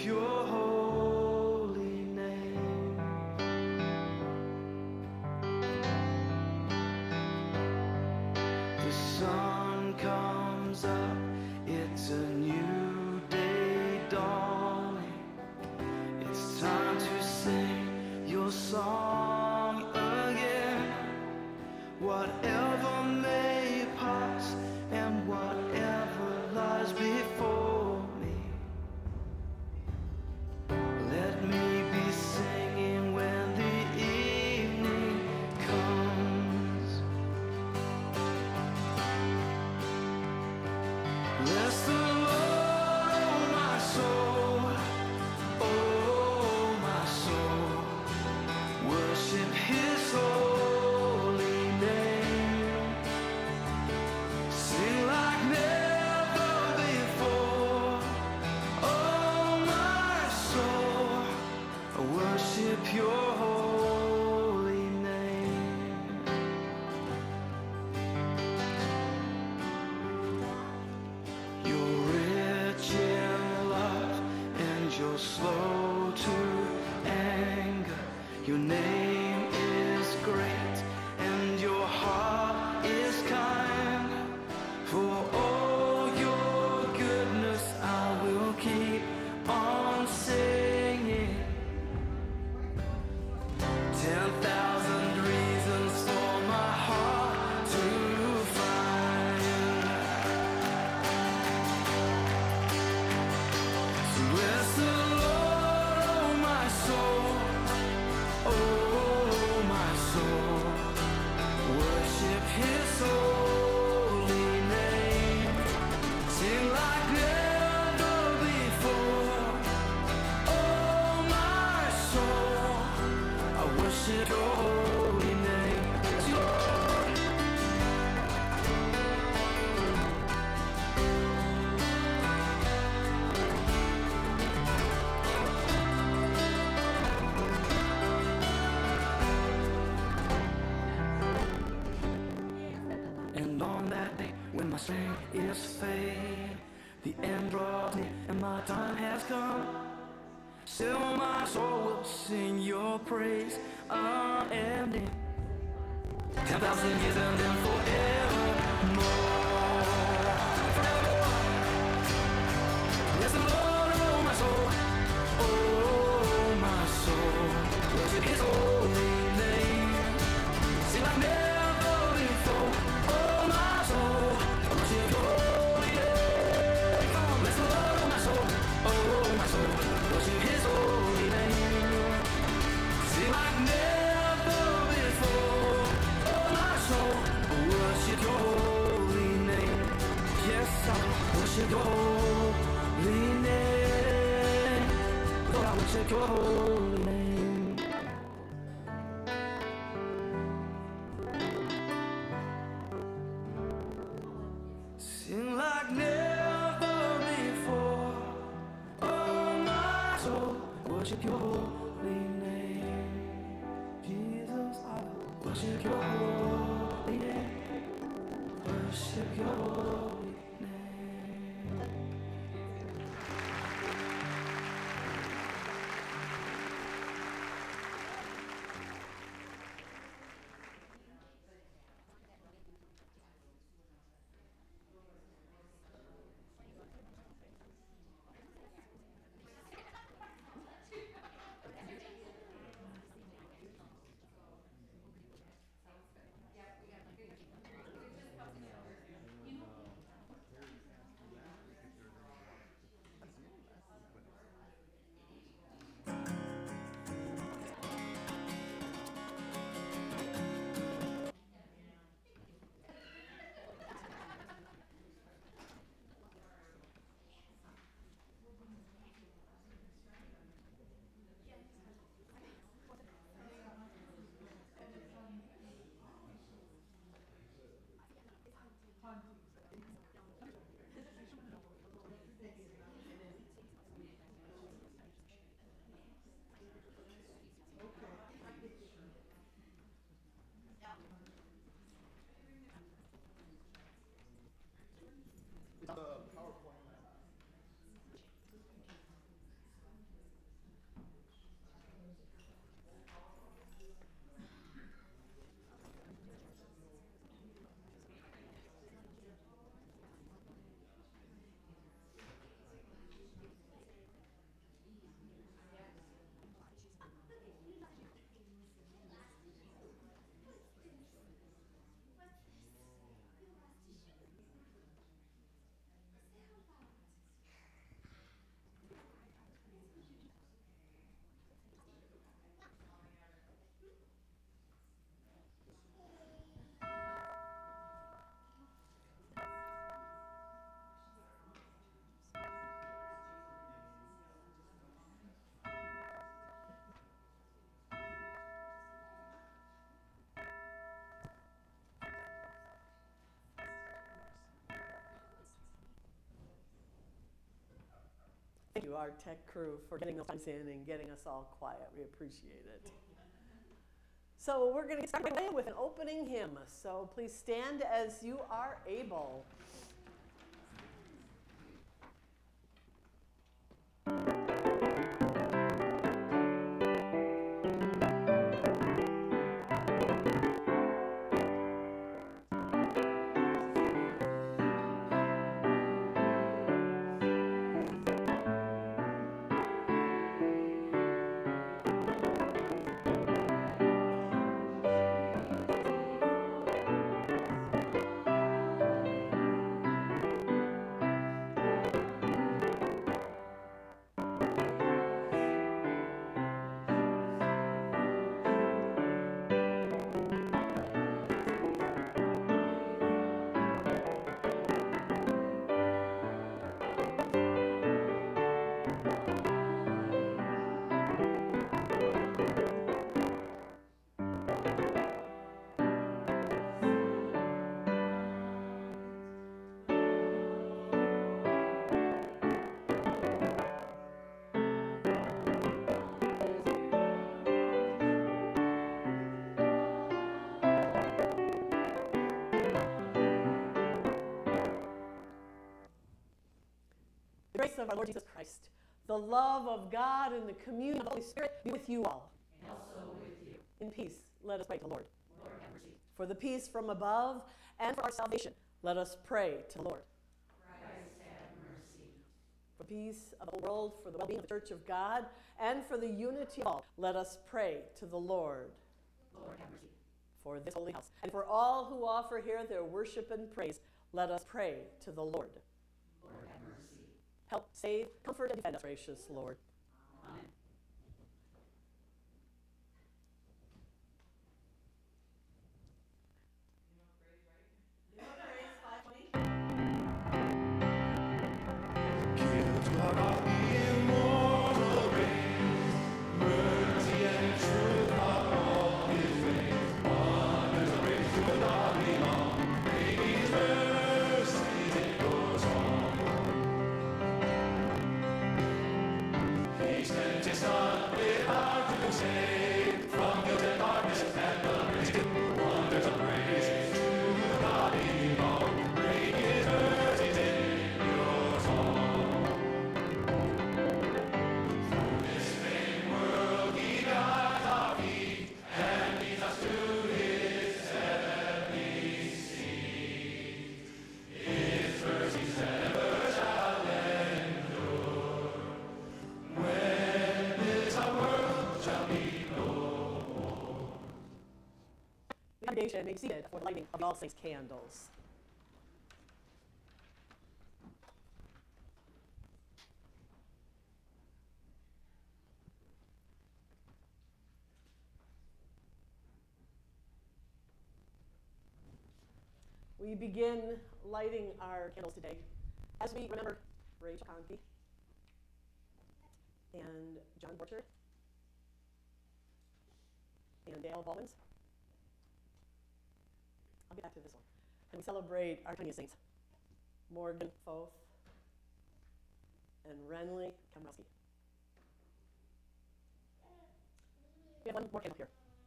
your holy name. The sun comes up, it's a new day dawning. It's time to sing your song again. Whatever may pass and whatever lies before me, let me be singing when the evening comes. Bless the Lord, oh my soul, oh my soul. Worship His holy name. Sing like never before, oh my soul. Worship your holy name. You're rich in love and you're slow to anger. Your name is great and your heart is kind. For all your goodness I will keep on singing. 10,000 reasons for my heart to find. So bless the Lord, oh my soul, oh my soul. Worship His holy name. Sing like never before, oh my soul. I worship your holy name. Yes, Lord. And on that day when my strength is fade, the end draws near and my time has come. Still my soul will sing your praise unending. 10,000 years and then forevermore. Bless the Lord, oh my soul, oh my soul. Worship His holy name. Sing like never before, oh my soul. Worship your holy name. Come on, bless the Lord, oh my soul, oh my soul. Worship His holy name. Sing like never before, oh my soul. Worship your holy name. Yes, I worship your holy name. Lord, I worship your holy name. Sing like never before, oh my soul. Worship your holy name. Jesus, I worship your holy name. Worship your holy name. thank you, our tech crew, for getting those times in and getting us all quiet. We appreciate it. So we're going to get started right away with an opening hymn. So please stand as you are able. The grace of our Lord Jesus Christ, the love of God, and the communion of the Holy Spirit be with you all. And also with you. In peace, let us pray to the Lord. Lord, have mercy. For the peace from above and for our salvation, let us pray to the Lord. Christ, have mercy. For peace of the whole world, for the well-being of the Church of God, and for the unity of all, let us pray to the Lord. Lord, have mercy. For this holy house, and for all who offer here their worship and praise, let us pray to the Lord. Lord, have mercy. Help, save, comfort, and defend us, gracious Lord. Amen. The congregation may be seated for the lighting of the All Saints candles. We begin lighting our candles today as we remember Rachel Conkey and John Borchard and Dale Baldwins. I'll get back to this one. And we celebrate our tiniest saints, Morgan Foth and Renly Kamrowski. We have one more candle here.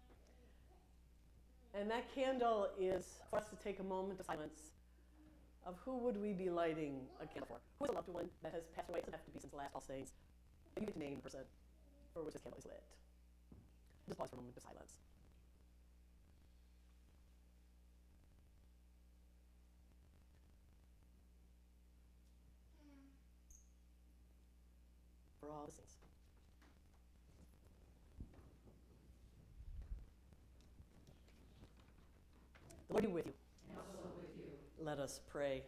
And that candle is for us to take a moment of silence of who would we be lighting a candle for? Who is a loved one that has passed away? It doesn't have to be since the last All Saints. You get to name the person for which this candle is lit. Just pause for a moment of silence. For all the saints. The Lord be with you. And also with you. Let us pray.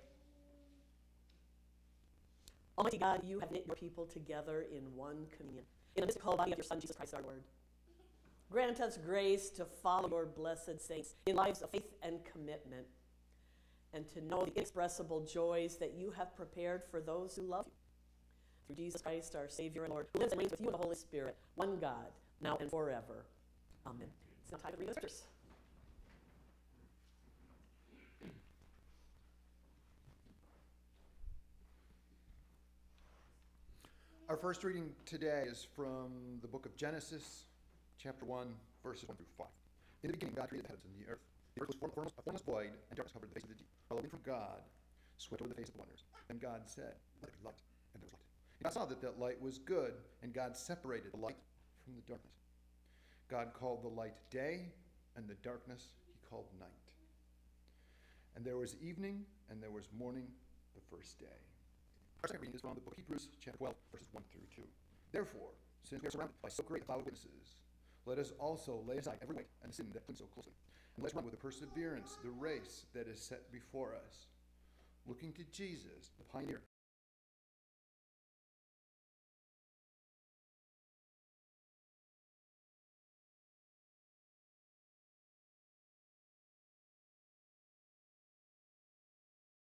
Almighty God, you have knit your people together in one communion, in the mystical body of your Son, Jesus Christ our Lord. Grant us grace to follow your blessed saints in lives of faith and commitment, and to know the inexpressible joys that you have prepared for those who love you. Through Jesus Christ, our Savior and Lord, who lives and reigns with you in the Holy Spirit, one God, now and forever. Amen. It's now time to read the scriptures. Our first reading today is from the book of Genesis, chapter 1, verses 1 through 5. In the beginning, God created the heavens and the earth. The earth was formless void, and darkness covered the face of the deep. While a wind from God swept over the face of the waters. And God said, "Let there be light," and there was light. And God saw that that light was good, and God separated the light from the darkness. God called the light day, and the darkness he called night. And there was evening, and there was morning the first day. Our second reading is from the book of Hebrews, chapter 12, verses 1 through 2. Therefore, since we are surrounded by so great a cloud of witnesses, let us also lay aside every weight and the sin that clings so closely. And let's run with perseverance the race that is set before us, looking to Jesus, the pioneer